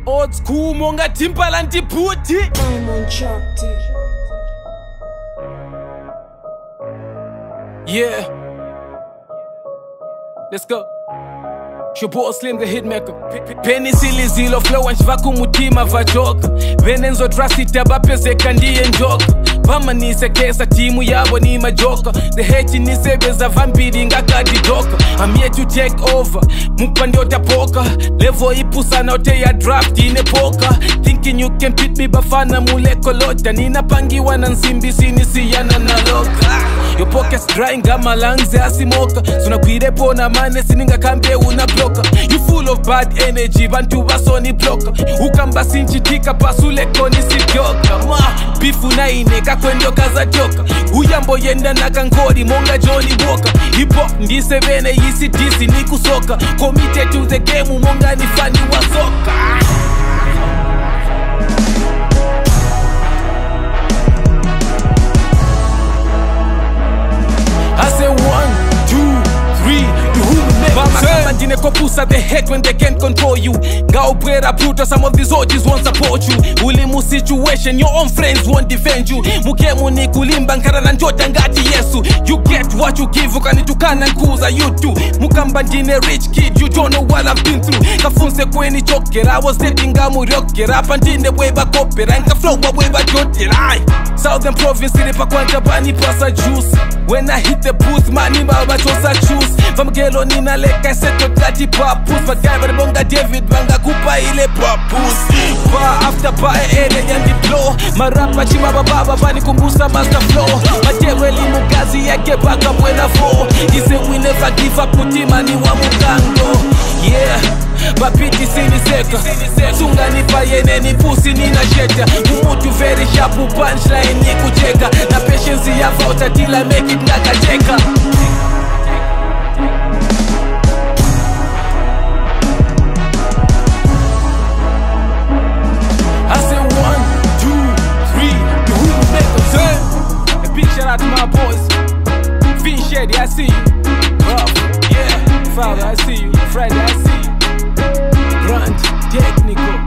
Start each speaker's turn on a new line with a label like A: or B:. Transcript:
A: Old school monga Timbaland puti.
B: I'm on chapter.
A: Yeah. Let's go. Your boy Slim the Hitmaker. Penny silly zilo flow and shvaku mutima vajoka. Venenzo trust it abapezeka ndiye njoka. Pamanise kesa timu yabo ni majoka. The hate ni sebeza vampiri ngakadi doka. I'm here to take over. Mupande otapoka. Level ipusa na ote ya draft ine poka. Thinking you can beat me bafana muleko lota. Nina pangiwa na nsimbi sinisiyana na loka. Your pockets dry ngama lungs asimoka. Suna kuirepo na mane sininga kambe una bloka. You full of bad energy, bantu basoni bloka. Ukamba sinchitika pasuleko nisidyoka. Ma, bifu na ineka kwendo kaza joka. Uyambo yenda na kankori monga Johnny Walker. Hip hop ndise vene yisi disi ni kusoka. Committed to the game monga ni fani wa soka. I say 1, 2, 3, the human Mandine kopusa the head when they can't control you. Ngao brera bruta, some of these OGs won't support you. Ulimu situation, your own friends won't defend you. Mukemu ni kulimba nkara na njota ngati Yesu. You get what you give, ukanitukana nkuza you too. Mukamba ndine rich kid, you don't know what I've been through. Kafunse kweni chokera, I was dating gamu ryokera. Pandine weba kopera, nka flow wa weba jotera. Southern province, ilipa kwanja bani pasa juice. When I hit the booth, mani baba chosa choose. Famgelo nina leka seto tati papus. But guy bari bonga David banga kupa ile papus. Bar after bar ere yandi blow. Marapa chima baba bani kumbusa master flow. Mateweli mugazi yake baka mwena fo. Ise we never give up kutima ni wa mugango. Yeah, bapiti sini seka. Sunga nipa yene ni pusi nina sheta. Umutu very sharp punchline ni kucheka. Na patience ya vauta till I make it nakacheka. I say 1, 2, 3, the Hitmaker. A big shout out to my boys. Vin Shady, I see you. Rough, yeah. Father, I see you. Friday, I see you. Grunt, technical.